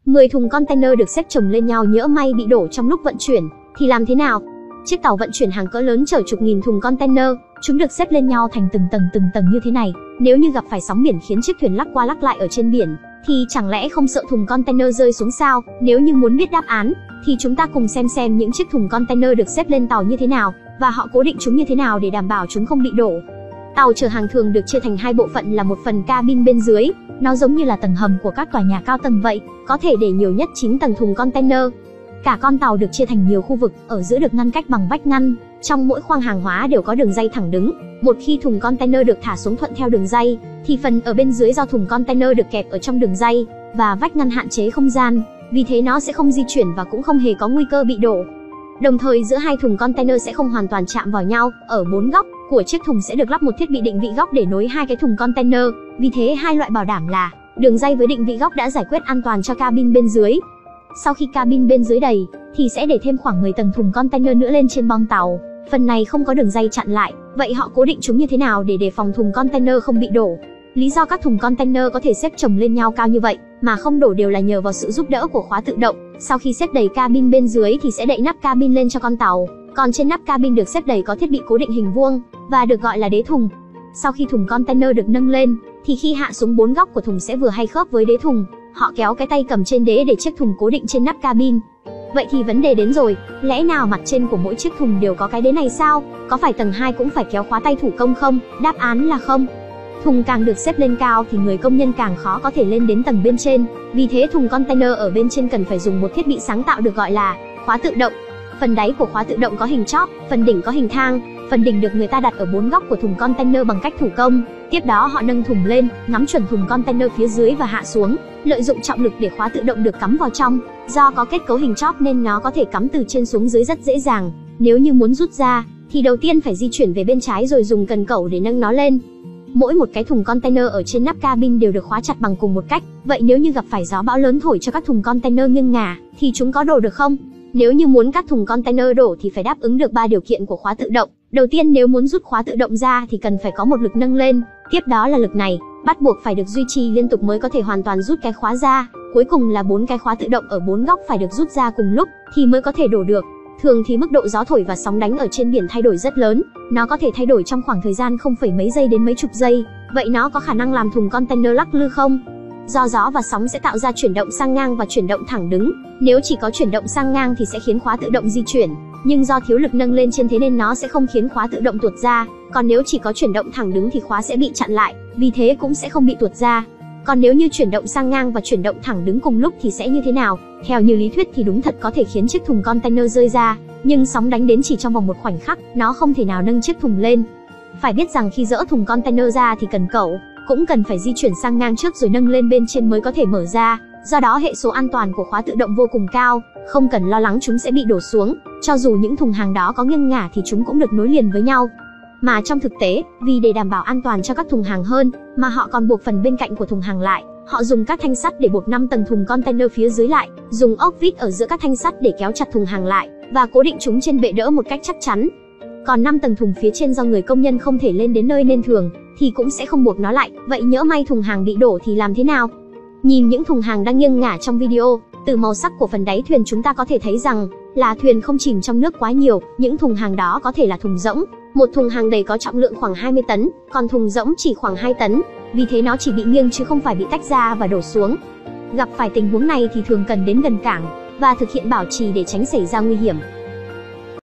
10 thùng container được xếp chồng lên nhau nhỡ may bị đổ trong lúc vận chuyển, thì làm thế nào? Chiếc tàu vận chuyển hàng cỡ lớn chở chục nghìn thùng container, chúng được xếp lên nhau thành từng tầng như thế này. Nếu như gặp phải sóng biển khiến chiếc thuyền lắc qua lắc lại ở trên biển, thì chẳng lẽ không sợ thùng container rơi xuống sao? Nếu như muốn biết đáp án, thì chúng ta cùng xem những chiếc thùng container được xếp lên tàu như thế nào, và họ cố định chúng như thế nào để đảm bảo chúng không bị đổ. Tàu chở hàng thường được chia thành hai bộ phận là một phần cabin bên dưới, nó giống như là tầng hầm của các tòa nhà cao tầng vậy, có thể để nhiều nhất 9 tầng thùng container. Cả con tàu được chia thành nhiều khu vực, ở giữa được ngăn cách bằng vách ngăn, trong mỗi khoang hàng hóa đều có đường ray thẳng đứng. Một khi thùng container được thả xuống thuận theo đường ray, thì phần ở bên dưới do thùng container được kẹp ở trong đường ray và vách ngăn hạn chế không gian, vì thế nó sẽ không di chuyển và cũng không hề có nguy cơ bị đổ. Đồng thời giữa hai thùng container sẽ không hoàn toàn chạm vào nhau, ở 4 góc của chiếc thùng sẽ được lắp một thiết bị định vị góc để nối hai cái thùng container, vì thế hai loại bảo đảm là đường ray với định vị góc đã giải quyết an toàn cho cabin bên dưới. Sau khi cabin bên dưới đầy, thì sẽ để thêm khoảng 10 tầng thùng container nữa lên trên boong tàu. Phần này không có đường ray chặn lại, vậy họ cố định chúng như thế nào để đề phòng thùng container không bị đổ? Lý do các thùng container có thể xếp chồng lên nhau cao như vậy mà không đổ đều là nhờ vào sự giúp đỡ của khóa tự động. Sau khi xếp đầy cabin bên dưới thì sẽ đậy nắp cabin lên cho con tàu, còn trên nắp cabin được xếp đầy có thiết bị cố định hình vuông và được gọi là đế thùng. Sau khi thùng container được nâng lên, thì khi hạ xuống 4 góc của thùng sẽ vừa hay khớp với đế thùng. Họ kéo cái tay cầm trên đế để chiếc thùng cố định trên nắp cabin. Vậy thì vấn đề đến rồi, lẽ nào mặt trên của mỗi chiếc thùng đều có cái đế này sao? Có phải tầng 2 cũng phải kéo khóa tay thủ công không? Đáp án là không. Thùng càng được xếp lên cao thì người công nhân càng khó có thể lên đến tầng bên trên. Vì thế thùng container ở bên trên cần phải dùng một thiết bị sáng tạo được gọi là khóa tự động. Phần đáy của khóa tự động có hình chóp, phần đỉnh có hình thang. Phần đỉnh được người ta đặt ở 4 góc của thùng container bằng cách thủ công. Tiếp đó họ nâng thùng lên, ngắm chuẩn thùng container phía dưới và hạ xuống, lợi dụng trọng lực để khóa tự động được cắm vào trong. Do có kết cấu hình chóp nên nó có thể cắm từ trên xuống dưới rất dễ dàng. Nếu như muốn rút ra, thì đầu tiên phải di chuyển về bên trái rồi dùng cần cẩu để nâng nó lên. Mỗi một cái thùng container ở trên nắp cabin đều được khóa chặt bằng cùng một cách. Vậy nếu như gặp phải gió bão lớn thổi cho các thùng container nghiêng ngả, thì chúng có đổ được không? Nếu như muốn các thùng container đổ thì phải đáp ứng được 3 điều kiện của khóa tự động. Đầu tiên, nếu muốn rút khóa tự động ra thì cần phải có một lực nâng lên. Tiếp đó là lực này bắt buộc phải được duy trì liên tục mới có thể hoàn toàn rút cái khóa ra. Cuối cùng là 4 cái khóa tự động ở 4 góc phải được rút ra cùng lúc thì mới có thể đổ được. Thường thì mức độ gió thổi và sóng đánh ở trên biển thay đổi rất lớn. Nó có thể thay đổi trong khoảng thời gian không phẩy mấy giây đến mấy chục giây. Vậy nó có khả năng làm thùng container lắc lư không? Do gió và sóng sẽ tạo ra chuyển động sang ngang và chuyển động thẳng đứng. Nếu chỉ có chuyển động sang ngang thì sẽ khiến khóa tự động di chuyển, nhưng do thiếu lực nâng lên trên thế nên nó sẽ không khiến khóa tự động tuột ra. Còn nếu chỉ có chuyển động thẳng đứng thì khóa sẽ bị chặn lại, vì thế cũng sẽ không bị tuột ra. Còn nếu như chuyển động sang ngang và chuyển động thẳng đứng cùng lúc thì sẽ như thế nào? Theo như lý thuyết thì đúng thật có thể khiến chiếc thùng container rơi ra, nhưng sóng đánh đến chỉ trong vòng một khoảnh khắc, nó không thể nào nâng chiếc thùng lên. Phải biết rằng khi dỡ thùng container ra thì cần cẩu cũng cần phải di chuyển sang ngang trước rồi nâng lên bên trên mới có thể mở ra. Do đó hệ số an toàn của khóa tự động vô cùng cao, không cần lo lắng chúng sẽ bị đổ xuống. Cho dù những thùng hàng đó có nghiêng ngả thì chúng cũng được nối liền với nhau. Mà trong thực tế, vì để đảm bảo an toàn cho các thùng hàng hơn, mà họ còn buộc phần bên cạnh của thùng hàng lại. Họ dùng các thanh sắt để buộc 5 tầng thùng container phía dưới lại, dùng ốc vít ở giữa các thanh sắt để kéo chặt thùng hàng lại và cố định chúng trên bệ đỡ một cách chắc chắn. Còn 5 tầng thùng phía trên do người công nhân không thể lên đến nơi nên thường thì cũng sẽ không buộc nó lại. Vậy nhỡ may thùng hàng bị đổ thì làm thế nào? Nhìn những thùng hàng đang nghiêng ngả trong video, từ màu sắc của phần đáy thuyền chúng ta có thể thấy rằng là thuyền không chìm trong nước quá nhiều. Những thùng hàng đó có thể là thùng rỗng. Một thùng hàng đầy có trọng lượng khoảng 20 tấn, còn thùng rỗng chỉ khoảng 2 tấn. Vì thế nó chỉ bị nghiêng chứ không phải bị tách ra và đổ xuống. Gặp phải tình huống này thì thường cần đến gần cảng và thực hiện bảo trì để tránh xảy ra nguy hiểm.